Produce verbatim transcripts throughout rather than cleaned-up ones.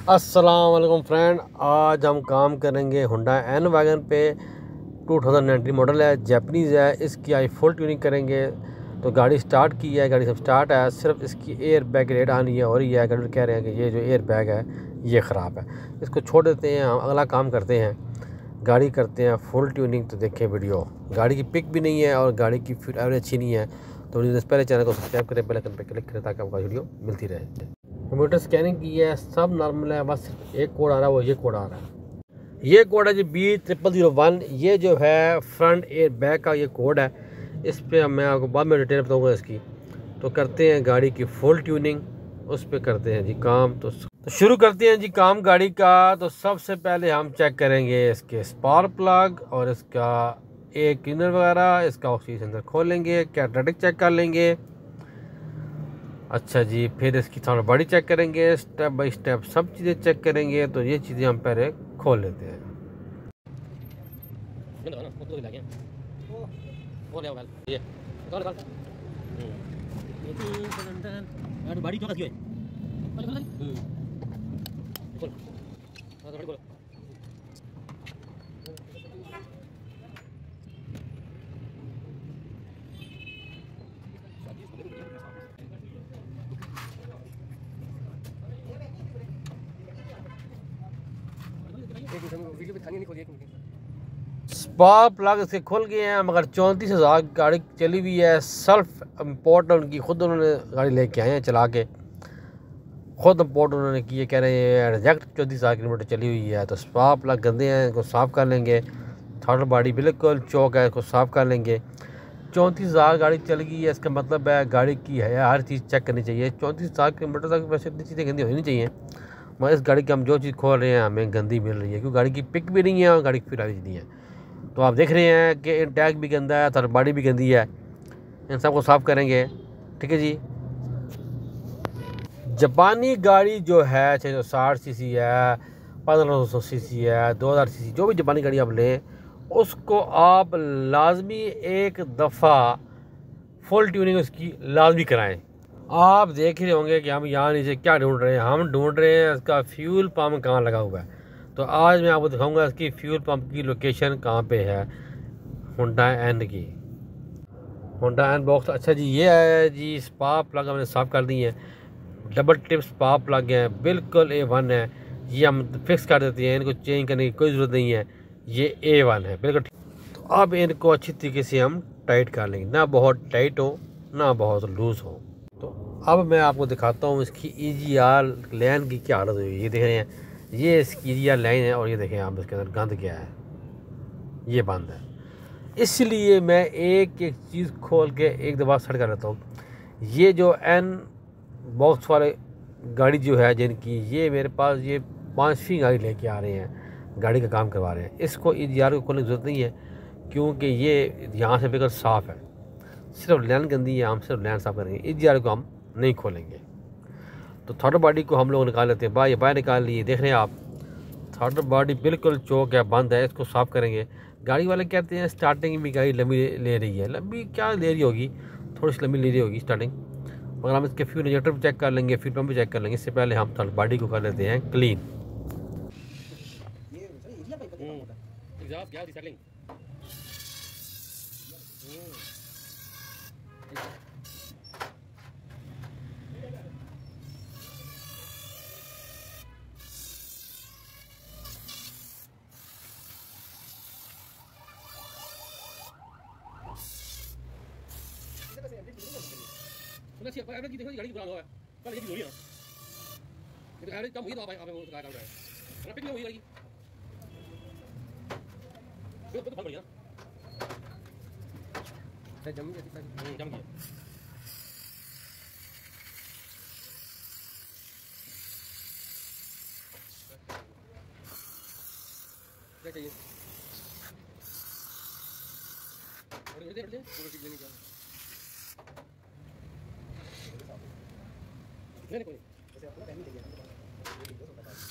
अस्सलाम वालेकुम फ्रेंड, आज हम काम करेंगे हुंडा एन वैगन पे। टू थाउजेंड नाइनटीन मॉडल है, जैपनीज़ है। इसकी आई फुल ट्यूनिंग करेंगे। तो गाड़ी स्टार्ट की है, गाड़ी सब स्टार्ट है, सिर्फ इसकी एयर बैग रेड आनी है और ये गाड़ी कह रहे हैं कि ये जो एयर बैग है ये ख़राब है, इसको छोड़ देते हैं, हम अगला काम करते हैं। गाड़ी करते हैं फुल ट्यूनिंग। तो देखें वीडियो, गाड़ी की पिक भी नहीं है और गाड़ी की फिर एवरेज अच्छी नहीं है। तो पहले चैनल को सब्सक्राइब करें, बेल आइकन पर क्लिक करें ताकि आपको वीडियो मिलती रहे। कंप्यूटर स्कैनिंग की है, सब नॉर्मल है, बस एक कोड आ रहा है, वो ये कोड आ रहा है। ये कोड है G B triple zero one. ये जो है फ्रंट एयर बैग का ये कोड है। इस पर मैं आपको बाद में डिटेल बताऊँगा इसकी। तो करते हैं गाड़ी की फुल ट्यूनिंग, उस पर करते हैं जी काम। तो, तो शुरू करते हैं जी काम गाड़ी का। तो सबसे पहले हम चेक करेंगे इसके स्पार्क प्लग और इसका एयर क्लीनर वगैरह, इसका ऑक्सीजन सेंसर खोलेंगे, कैटालिटिक चेक कर लेंगे। अच्छा जी, फिर इसकी थोड़ा बॉडी चेक करेंगे, स्टेप बाय स्टेप सब चीज़ें चेक करेंगे। तो ये चीज़ें हम पहले खोल लेते हैं। स्पार्क प्लग इसके खुल गए हैं, मगर चौंतीस हज़ार गाड़ी चली हुई है। सेल्फ इम्पोर्ट उनकी खुद उन्होंने गाड़ी लेके आए हैं चला के, खुद इम्पोर्ट उन्होंने किए, कह रहे हैं एग्जैक्ट चौंतीस हज़ार किलोमीटर चली हुई है। तो स्पार्क प्लग गंदे हैं, इनको साफ़ कर लेंगे। थर्ड बॉडी बिल्कुल चौक है, इसको साफ़ कर लेंगे। चौंतीस हज़ार गाड़ी चल गई है, इसका मतलब है गाड़ी की है हर चीज़ चेक करनी चाहिए। चौंतीस हज़ार किलोमीटर तक वैसे इतनी चीज़ें गंदी होनी नहीं चाहिए, मगर इस गाड़ी की हम जो चीज़ खोल रहे हैं हमें गंदी मिल रही है, क्योंकि गाड़ी की पिक भी नहीं है और गाड़ी की फिर नहीं है। तो आप देख रहे हैं कि इन टैग भी गंदा है, थर्ड बॉडी भी गंदी है, इन सबको साफ़ करेंगे। ठीक है जी। जापानी गाड़ी जो है छः सौ साठ सी सी है, पंद्रह सौ सी सी है, दो हज़ार सी सी, जो भी जापानी गाड़ी आप लें उसको आप लाजमी एक दफ़ा फुल ट्यूनिंग उसकी लाजमी कराएं। आप देख रहे होंगे कि हम यहाँ नीचे क्या ढूंढ रहे हैं, हम ढूंढ रहे हैं इसका फ्यूल पम्प कहाँ लगा हुआ है। तो आज मैं आपको दिखाऊंगा इसकी फ्यूल पंप की लोकेशन कहाँ पे है हुंडा एन की। हुंडा एन बॉक्स, अच्छा जी ये है जी स्पार्क प्लग हमने साफ़ कर दी है। डबल टिप स्पार्क प्लग है, बिल्कुल ए वन है। ये हम फिक्स कर देते हैं, इनको चेंज करने की कोई ज़रूरत नहीं है, ये ए वन है बिल्कुल। तो अब इनको अच्छी तरीके से हम टाइट कर लेंगे, ना बहुत टाइट हो ना बहुत लूज़ हो। तो अब मैं आपको दिखाता हूँ इसकी ई जी आर लाइन की क्या हालत हुई है। ये देख रहे हैं, ये इसकी ई जी आर लाइन है और ये देखें आप इसके अंदर गंद क्या है, ये बंद है। इसलिए मैं एक एक चीज़ खोल के एक दफ़ा सेट कर लेता हूँ। ये जो एन बॉक्स वाले गाड़ी जो है जिनकी, ये मेरे पास ये पाँचवीं गाड़ी लेके आ रहे हैं, गाड़ी का काम करवा रहे हैं। इसको ई जी आर को खोलने की ज़रूरत नहीं है, क्योंकि ये यहाँ से बिल्कुल साफ़ है, सिर्फ लाइन गंदी है, हम सिर्फ लाइन साफ़ करेंगे, ई जी आर को हम नहीं खोलेंगे। तो थर्ड बॉडी को हम लोग निकाल लेते हैं, बाहर बाहर निकाल लिए, देख रहे हैं आप थर्ड बॉडी बिल्कुल चौक है, बंद है, इसको साफ़ करेंगे। गाड़ी वाले कहते हैं स्टार्टिंग में गाड़ी लंबी ले रही है, लंबी क्या ले रही होगी, थोड़ी सी लंबी ले रही होगी स्टार्टिंग, मगर हम इसके फ्यूल इंजेक्टर भी चेक कर लेंगे, फ्यूल पंप भी चेक कर लेंगे। इससे पहले हम थर्ड बॉडी को कर लेते हैं क्लीन। गाड़ी पुराना है, कल ये भी है ना, तो एवरेज कम हुई तो आप आप वो काम कर रहे हैं ना, पिक नहीं हुई गाड़ी तो बहुत बढ़िया है, जम गया जम गया। क्या चाहिए और इधर ले पूरा पिक लेने का नहीं कोई जैसे आपको टाइम चाहिए ना, ये वीडियो होता है।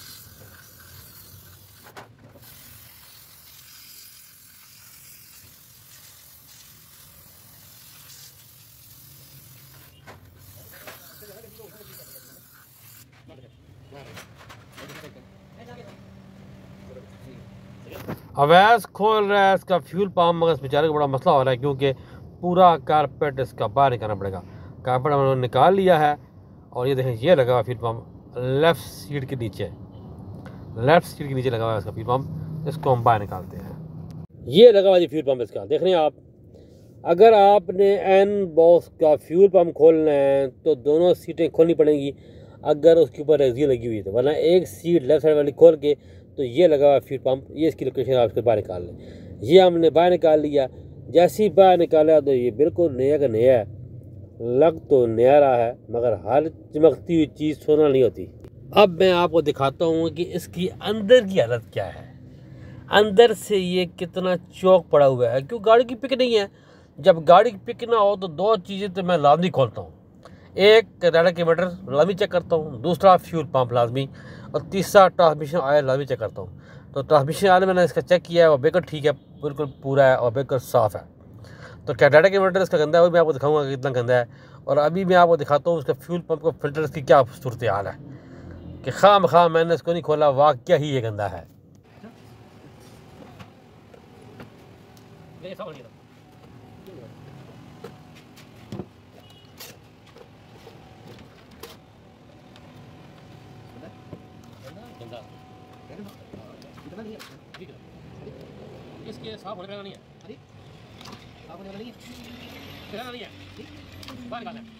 अवैस खोल रहा है इसका फ्यूल पम्प, मगर इस बेचारे को बड़ा मसला हो रहा है क्योंकि पूरा कारपेट इसका बाहर निकालना पड़ेगा। कारपेट हमने निकाल लिया है और ये देखें ये लगा हुआ फ्यूल पम्प लेफ़्ट सीट के नीचे, लेफ़्ट सीट के नीचे लगा हुआ है इसका फ्यूल पम्प। इसको हम बाहर निकालते हैं। ये लगा हुआ जी फ्यूल पम्प इसका, देख रहे हैं आप। अगर आपने एन बॉक्स का फ्यूल पम्प खोलना है तो दोनों सीटें खोलनी पड़ेंगी अगर उसके ऊपर रेक्सी लगी हुई है तो, वरना एक सीट लेफ्ट साइड वाली खोल के तो ये लगा हुआ फ्यूल पम्प, ये इसकी लोकेशन आप उसके बाहर निकाल लें। ये हमने बाहर निकाल लिया। जैसे ही बाहर निकाला तो ये बिल्कुल नया का नया है, लग तो नया रहा है मगर हर चमकती हुई चीज़ सोना नहीं होती। अब मैं आपको दिखाता हूँ कि इसकी अंदर की हालत क्या है। अंदर से ये कितना चौक पड़ा हुआ है, क्यों गाड़ी की पिक नहीं है। जब गाड़ी की पिक ना हो तो दो चीज़ें तो मैं लाजमी खोलता हूँ, एक रेडिएटर लाजमी चेक करता हूँ, दूसरा फ्यूल पंप लाजमी, और तीसरा ट्रांसमिशन ऑयल लाजमी चेक करता हूँ। तो ट्रांसमिशन ऑयल मैंने इसका चेक किया है और बिल्कुल ठीक है, बिल्कुल पूरा है और बिल्कुल साफ़ है। तो कैटाटा के मीटर इसका गंदा है, वो मैं आपको दिखाऊंगा कि कितना गंदा है। और अभी मैं आपको दिखाता हूँ उसका फ्यूल पंप का फिल्टर की क्या सूरत हाल है कि खाम खाम मैंने इसको नहीं खोला, वाकया ही ये गंदा है। इसके साफ होने का नहीं है, साफ होने वाला नहीं है, नहीं है, बाहर निकालना है।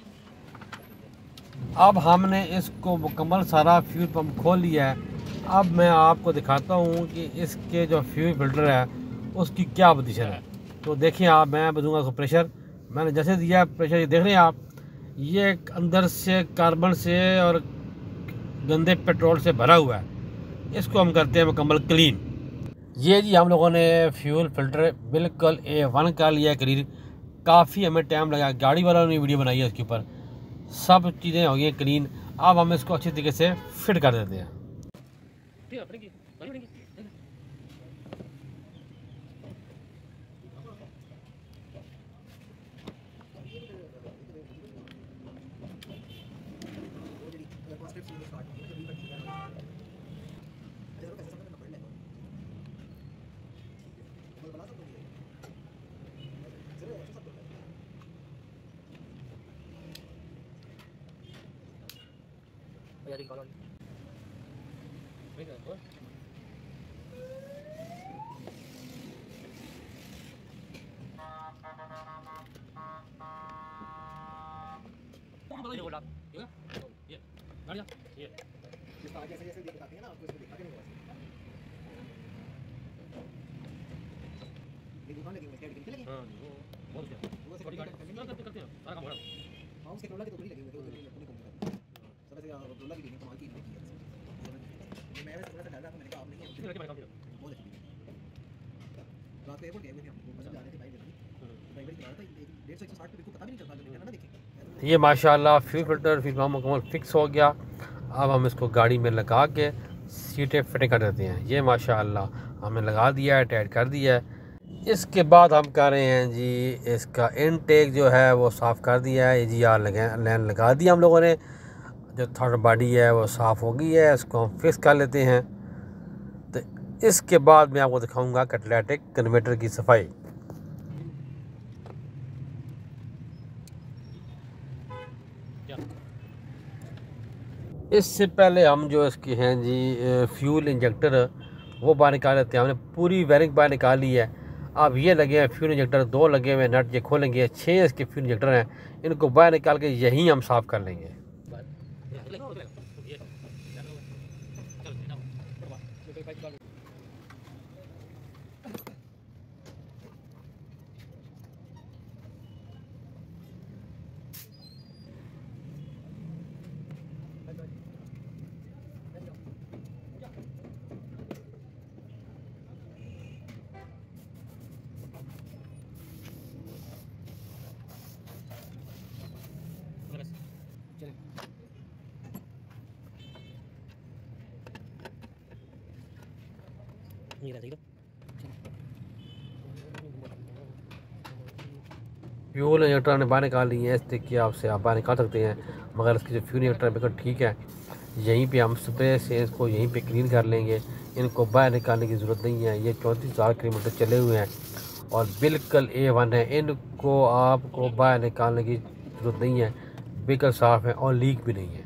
अब हमने इसको मुकम्मल सारा फ्यूल पंप खोल लिया है। अब मैं आपको दिखाता हूँ कि इसके जो फ्यूल फिल्टर है उसकी क्या पोजीशन है। तो देखिए आप, मैं दूंगा उसको प्रेशर, मैंने जैसे दिया प्रेशर, ये देख रहे हैं आप, ये अंदर से कार्बन से और गंदे पेट्रोल से भरा हुआ है। इसको हम करते हैं मुकम्मल क्लीन। ये जी हम लोगों ने फ्यूल फिल्टर बिल्कुल ए वन का लिया क्लीन। काफ़ी हमें टाइम लगा, गाड़ी वालों ने वीडियो बनाई है उसके ऊपर, सब चीज़ें हो गई क्लीन। अब हम इसको अच्छी तरीके से फिट कर देते हैं। ये माशाल्लाह फ्यूल फिल्टर फिर मुकम्मल फिक्स हो गया। अब हम इसको गाड़ी में लगा के सीटें फिटिंग कर देते हैं। ये माशाल्लाह हमने लगा दिया है, टाइट कर दिया है। इसके बाद हम कर रहे हैं जी इसका इनटेक जो है वो साफ़ कर दिया है। जी आर लगा लाइन लगा दिया हम लोगों ने, जो थर्ड बॉडी है वो साफ़ हो गई है। इसको हम फिक्स कर लेते हैं। तो इसके बाद मैं आपको दिखाऊंगा कैटालिटिक कन्वर्टर की सफाई। इससे पहले हम जो इसके हैं जी फ्यूल इंजेक्टर वो बाहर निकाल लेते हैं। हमने पूरी वायरिंग बाहर निकाल ली है। अब ये लगे हैं फ्यूल इंजेक्टर, दो लगे हुए नट, ये खोलेंगे, छः इसके फ्यूल इंजेक्टर हैं, इनको बाहर निकाल के यहीं हम साफ़ कर लेंगे। फ्यूल इंजेक्टर ने बाहर निकाल ली है। इस तरीके आपसे आप बाहर निकाल सकते हैं, मगर इसकी जो फ्यूल इंजेक्टर है बिल्कुल ठीक है। यहीं पे हम स्प्रे से इसको यहीं पे क्लीन कर लेंगे। इनको बाहर निकालने की ज़रूरत नहीं है। ये चौंतीस हज़ार किलोमीटर चले हुए हैं और बिल्कुल ए वन है। इनको आपको बाहर निकालने की ज़रूरत नहीं है, बिल्कुल साफ़ है और लीक भी नहीं है।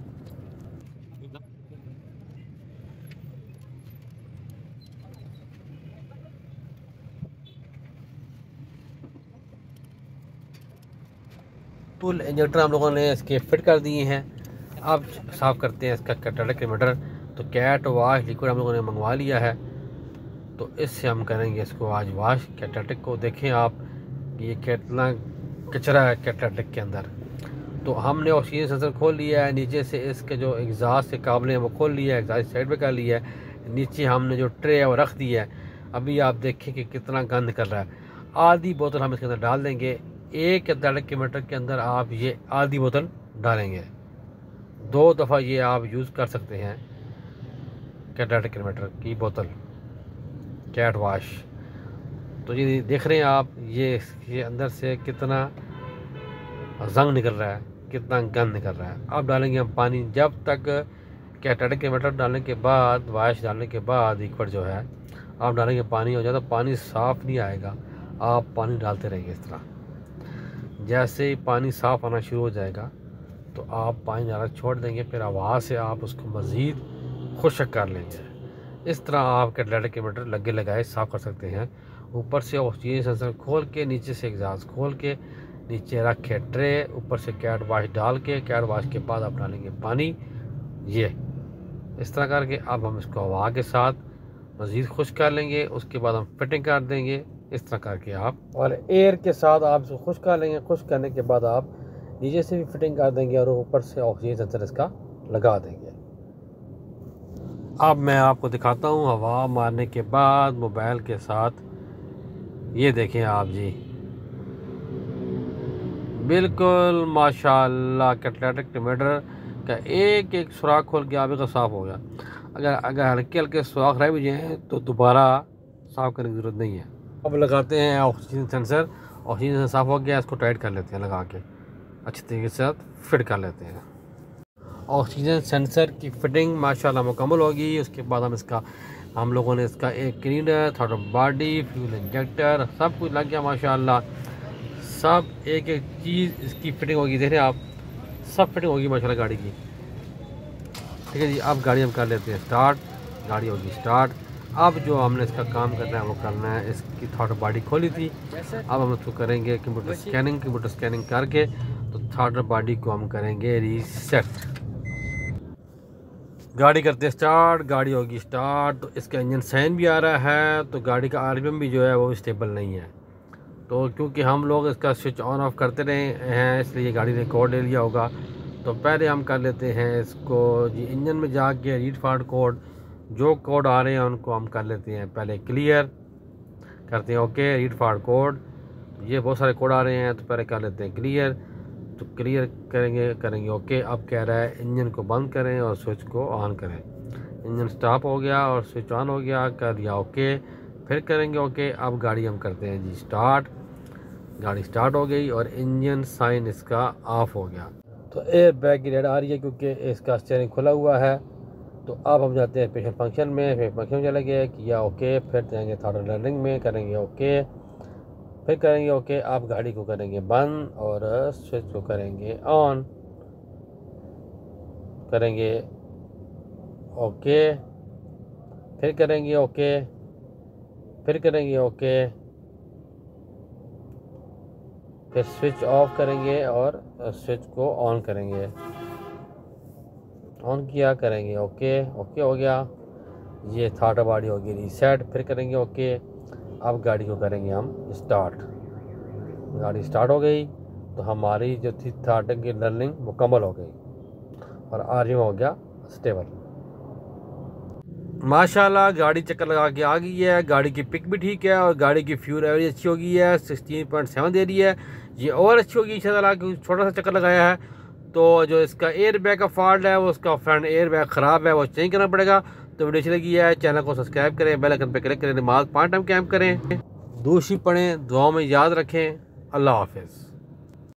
फुल इंजेक्टर हम लोगों ने इसके फिट कर दिए हैं। अब साफ़ करते हैं इसका कैटालिटिक मीटर। तो कैट वाश लिक्विड हम लोगों ने मंगवा लिया है, तो इससे हम करेंगे इसको आज वाश कैटालिटिक को। देखें आप कि ये कितना कचरा है कैटालिटिक के अंदर। तो हमने ऑक्सीजन सेंसर खोल लिया है, नीचे से इसके जो एग्जास्ट के काबले हैं वो खोल लिया है, एग्जास्ट साइड पे कर लिया है। नीचे हमने जो ट्रे है वो रख दी है। अभी आप देखें कि कितना गंद निकल रहा है। आधी बोतल हम इसके अंदर डाल देंगे। एक कैटालिटिक मीटर के अंदर आप ये आधी बोतल डालेंगे। दो दफ़ा ये आप यूज़ कर सकते हैं कैटालिटिक मीटर की बोतल कैट वाश। तो ये देख रहे हैं आप, ये इसके अंदर से कितना जंग निकल रहा है, कितना गंद निकल रहा है। अब डालेंगे हम पानी। जब तक कैटालिटिक मीटर डालने के बाद, वाश डालने के बाद लिक्विड जो है आप डालेंगे पानी, हो जाता पानी साफ़ नहीं आएगा। आप पानी डालते रहेंगे इस तरह। जैसे ही पानी साफ़ आना शुरू हो जाएगा तो आप पानी डालना छोड़ देंगे, फिर हवा से आप उसको मज़ीद खुश्क कर लेंगे। इस तरह आप कैटालिटिक मीटर लगे लगाए साफ़ कर सकते हैं। ऊपर से ऑक्सीजन सेंसर खोल के, नीचे से एग्जास्ट खोल के, नीचे रखे ट्रे, ऊपर से कैट वाश डाल के, कैट वाश के बाद आप डालेंगे पानी। ये इस तरह करके अब हम इसको हवा के साथ मज़ीद खुश्क कर लेंगे। उसके बाद हम फिटिंग कर देंगे इस तरह करके आप, और एयर के साथ आप इसको खुश्क कर लेंगे। खुश्क करने के बाद आप नीचे से भी फिटिंग कर देंगे और ऊपर से ऑक्सीजन सेंसर इसका लगा देंगे। अब मैं आपको दिखाता हूँ हवा मारने के बाद मोबाइल के साथ। ये देखें आप जी, बिल्कुल माशाल्लाह कैटालिटिक मीटर का एक एक सुराख खोल के आप इसका साफ़ हो गया। अगर अगर हल्के हल्के सुराख रह भी जाए तो दोबारा साफ़ करने की ज़रूरत नहीं है। अब लगाते हैं ऑक्सीजन सेंसर। ऑक्सीजन सेंसर साफ़ हो गया, इसको टाइट कर लेते हैं, लगा के अच्छी तरीके से फिट कर लेते हैं। ऑक्सीजन सेंसर की फिटिंग माशाल्लाह मुकम्मल होगी। उसके बाद हम इसका हम लोगों ने इसका एक cleaner, throttle body, fuel injector सब कुछ लग गया माशाल्लाह। सब एक एक चीज़ इसकी फिटिंग होगी। देख रहे हैं आप, सब फिटिंग होगी माशाल्लाह गाड़ी की। ठीक है जी, अब गाड़ी हम कर लेते हैं स्टार्ट। गाड़ी होगी स्टार्ट। अब जो हमने इसका काम करना है वो करना है। इसकी थ्रॉटल बॉडी खोली थी, अब हम इसको करेंगे कंप्यूटर स्कैनिंग। कंप्यूटर स्कैनिंग करके तो थ्रॉटल बॉडी को हम करेंगे रीसेट। गाड़ी करते स्टार्ट, गाड़ी होगी स्टार्ट। तो इसका इंजन साइन भी आ रहा है, तो गाड़ी का आरपीएम भी जो है वो स्टेबल नहीं है। तो क्योंकि हम लोग इसका स्विच ऑन ऑफ करते रहे हैं इसलिए गाड़ी ने कोड ले लिया होगा। तो पहले हम कर लेते हैं इसको जी, इंजन में जाके रीड फॉर कोड, जो कोड आ रहे हैं उनको हम कर लेते हैं पहले क्लियर करते हैं। ओके, रीड फॉर कोड, ये बहुत सारे कोड आ रहे हैं तो पहले कर लेते हैं क्लियर। तो क्लियर करेंगे करेंगे ओके। अब कह रहा है इंजन को बंद करें और स्विच को ऑन करें। इंजन स्टॉप हो गया और स्विच ऑन हो गया, कर दिया ओके। फिर करेंगे ओके। अब गाड़ी हम करते हैं जी स्टार्ट। गाड़ी स्टार्ट हो गई और इंजन साइन इसका ऑफ हो गया। तो एयर बैग की रेड आ रही है क्योंकि इसका स्टीयरिंग खुला हुआ है। तो अब हम जाते हैं स्पेशल फंक्शन में। स्पेशल फंक्शन में चले गए किया ओके। फिर जाएंगे थ्रॉटल लर्निंग में, करेंगे ओके। फिर करेंगे ओके। आप गाड़ी को करेंगे बंद और स्विच को करेंगे ऑन, करेंगे ओके। फिर करेंगे ओके। फिर करेंगे ओके। फिर स्विच ऑफ करेंगे और स्विच को ऑन करेंगे। ऑन किया, करेंगे ओके। ओके हो गया। ये थ्रॉटल बॉडी होगी रीसेट। फिर करेंगे ओके। अब गाड़ी को करेंगे हम स्टार्ट। गाड़ी स्टार्ट हो गई तो हमारी जो थी थ्रॉटल की लर्निंग मुकम्मल हो गई और आरपीएम हो गया स्टेबल। माशाल्लाह गाड़ी चक्कर लगा के आ गई है। गाड़ी की पिक भी ठीक है और गाड़ी की फ्यूल एवरेज अच्छी हो गई है, सिक्सटीन पॉइंट सेवन दे रही है। ये और अच्छी होगी इंशाल्लाह, क्योंकि छोटा सा चक्कर लगाया है। तो जो इसका एयर बैग का फॉल्ट है वो उसका फ्रंट एयर बैग ख़राब है, वो चेंज करना पड़ेगा। तो वीडियो अच्छी लगी है, चैनल को सब्सक्राइब करें, बेल आइकन पर क्लिक करें, नमाज पाँच टाइम कैम्प करें, दूसरी पढ़ें, दुआओं में याद रखें। अल्लाह हाफिज़।